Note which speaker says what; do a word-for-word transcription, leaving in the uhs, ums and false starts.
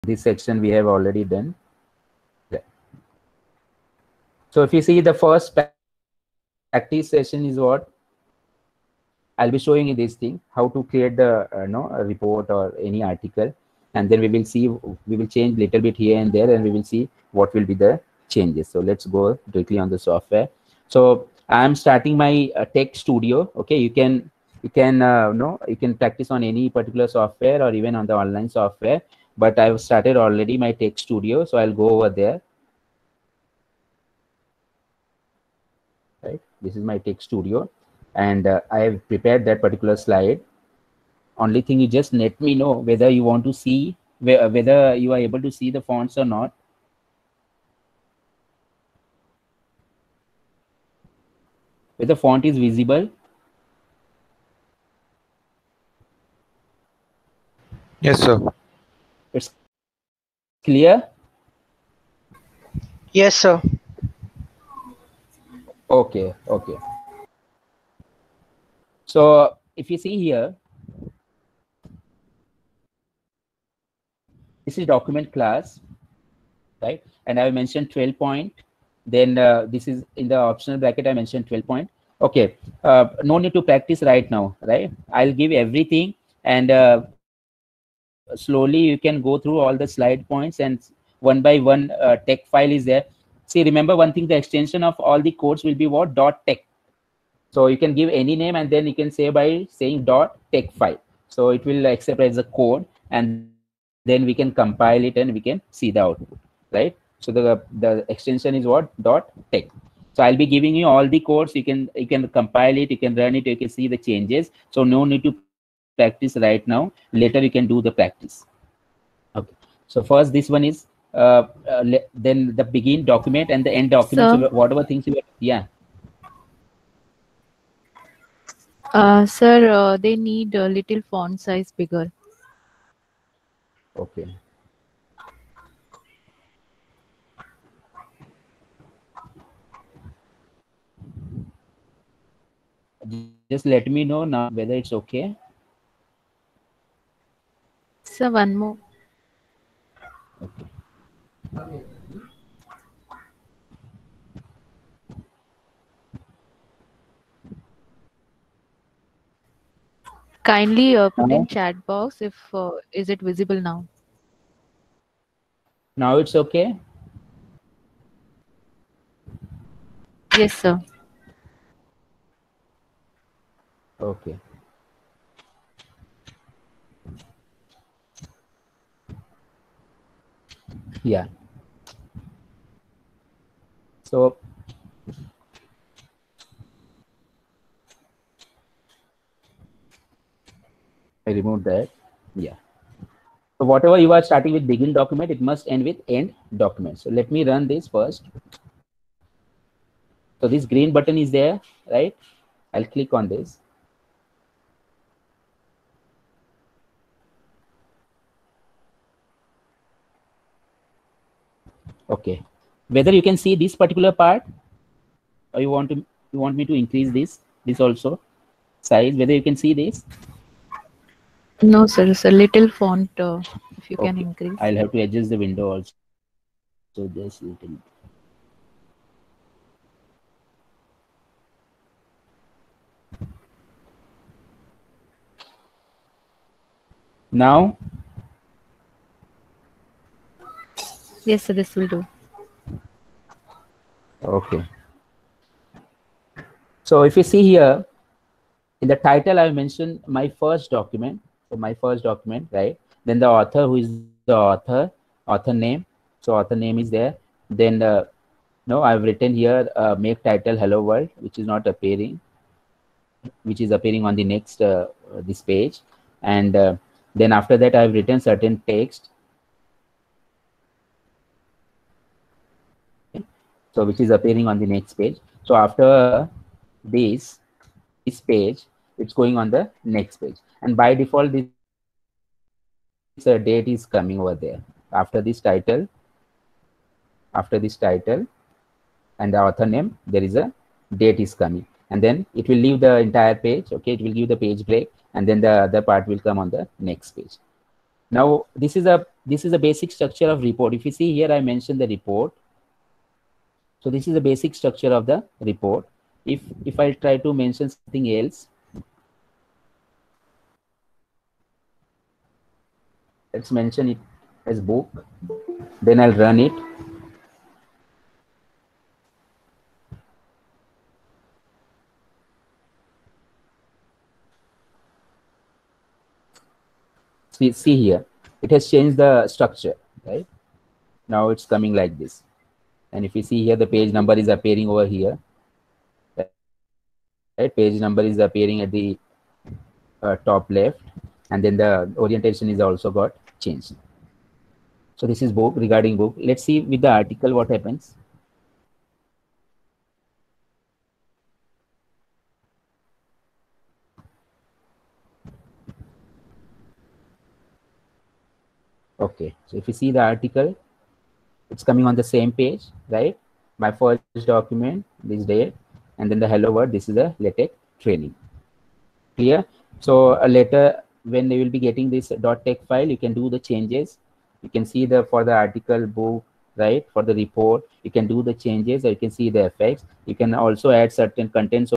Speaker 1: this section we have already done. So if you see the first practice session is what I'll be showing you this thing, how to create the uh, no a report or any article, and then we will see, we will change little bit here and there, and we will see what will be the changes. So let's go directly on the software. So I'm starting my uh, Tech Studio. Okay, you can you can uh, no you can practice on any particular software or even on the online software, but I've started already my Tech Studio, so I'll go over there. Right, this is my Tech Studio, and uh, I have prepared that particular slide. Only thing, you just let me know whether you want to see, whether you are able to see the fonts or not. Whether the font is visible.
Speaker 2: Yes, sir.
Speaker 1: It's clear?
Speaker 3: Yes, sir.
Speaker 1: Okay, okay. So if you see here, this is document class, right? And I mentioned twelve point. Then uh, this is in the optional bracket, I mentioned twelve point. Okay, uh, no need to practice right now, right? I'll give everything, and uh, slowly you can go through all the slide points, and one by one uh, text file is there. See, remember one thing, the extension of all the codes will be what? Dot text. So you can give any name, and then you can say by saying dot text file. So it will accept as a code, and then we can compile it and we can see the output, right? So the the extension is what? Dot text. So I'll be giving you all the codes. You can you can compile it, you can run it, you can see the changes. So no need to practice right now. Later you can do the practice. Okay. So first, this one is uh, uh, then the begin document and the end document.
Speaker 4: Sir,
Speaker 1: so whatever things you yeah.
Speaker 4: Uh, sir, uh, they need a little font size bigger.
Speaker 1: Okay. Just let me know now whether it's okay.
Speaker 4: Sir, one more.
Speaker 1: Okay.
Speaker 4: Kindly uh, put in
Speaker 1: Now,
Speaker 4: chat box if uh, is it visible now?
Speaker 1: now it's okay.
Speaker 4: Yes, sir.
Speaker 1: Okay. Yeah. So I removed that. Yeah. So whatever you are starting with begin document, it must end with end document. So let me run this first. So this green button is there, right? I'll click on this. Okay. Whether you can see this particular part, or you want to you want me to increase this this also size, whether you can see this?
Speaker 4: No, sir. It's a little font. Uh, if you
Speaker 1: Okay.
Speaker 4: can increase.
Speaker 1: I'll have to adjust the window also. So just little. Now.
Speaker 4: Yes, sir. This will do.
Speaker 1: Okay. So if you see here, in the title, I mentioned my first document. So my first document, right? Then the author, who is the author, author name. So author name is there. Then, uh, no, I've written here, uh, make title Hello World, which is not appearing, which is appearing on the next, uh, this page. And uh, then after that, I've written certain text. Okay. So which is appearing on the next page. So after this, this page, it's going on the next page, and by default this uh, date is coming over there after this title. After this title and the author name, there is a date is coming, and then it will leave the entire page. Okay, it will give the page break, and then the other part will come on the next page. Now this is a this is the basic structure of report. If you see here, I mentioned the report. So this is the basic structure of the report. If if I try to mention something else, let's mention it as book, then I'll run it. See, see here, it has changed the structure, right? Now it's coming like this. And if you see here, the page number is appearing over here. Right? Page number is appearing at the uh, top left, and then the orientation is also got changed. So this is book, regarding book. Let's see with the article what happens. Okay, so if you see the article, it's coming on the same page, right? My first document, this date, and then the hello world, this is the LaTeX training. Clear? So uh, later, when they will be getting this .tex file, you can do the changes. You can see the for the article, book, right? For the report, you can do the changes, or you can see the effects. You can also add certain contents